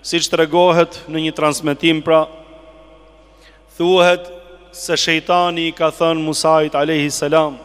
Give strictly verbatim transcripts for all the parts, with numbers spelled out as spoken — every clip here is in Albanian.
si që të regohet në një transmitim pra, thuhet se shejtani i ka thënë Musait alayhi salam,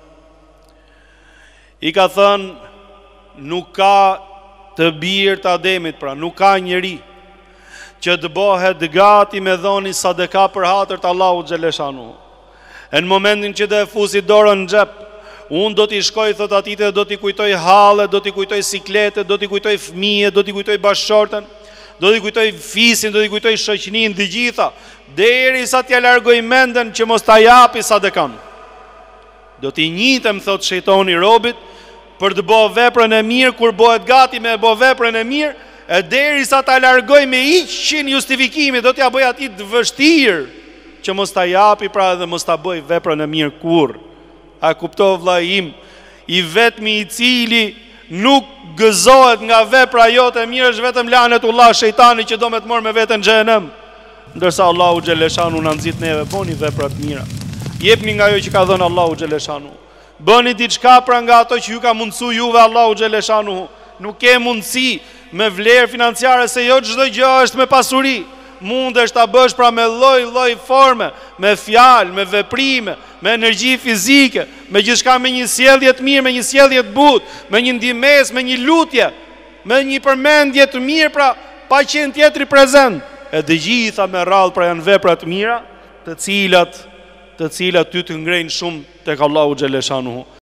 i ka thënë nuk ka të birë të Ademit, pra nuk ka njeri që të bëhet gati me dhoni sadaka për hatër të Allahu xhaleshanu. E në momentin që dhe fusi dorën në xhep, unë do t'i shkoj, thot atite, do t'i kujtoj halle, do t'i kujtoj siklete, do t'i kujtoj fëmije, do t'i kujtoj bashkëshorten, do t'i kujtoj fisin, do t'i kujtoj shoqnin dhe gjitha, deri sa t'ja largoj menden që mos t'a japi sadekan. Do t'i njitem, thot shejtani robit, për të bëhë veprën e mirë, kur bëhet gati me bëhë veprën e mirë, e deri sa t'a largoj me iqin justifikimi, do t'ja bëj ati të vështirë, që mos t'a japi pra dhe mos t'a bëj veprën e mirë kur. A kuptov vlla im, i vetmi i cili nuk gëzohet nga vepra jote e mirë është vetëm lanetullah shejtani që do me të morë me vetën xhenem. Ndërsa Allahu xhaleshanu na nxit neve, bëni vepra të mira. Jepni nga ajo që ka dhënë Allahu xhaleshanu. Bëni diçka pra nga ato që ju ka mundësu juve Allahu xhaleshanu. Nuk ke mundësi me vlerë financiare, se jo çdo gjë është me pasuri. Mundesh ta bësh pra me lloj-lloj forme, me fjalë, me veprime, me energji fizike, me gjithçka, me një sjellje të mirë, me një sjellje të butë, me një ndihmës, me një lutje, me një përmendje të mirë, pra pa qenë tjetri prezent. E të gjitha me radhë pra janë vepra të mira, të cilat të cilat ty të ngrejnë shumë tek Allahu xhaleshanu.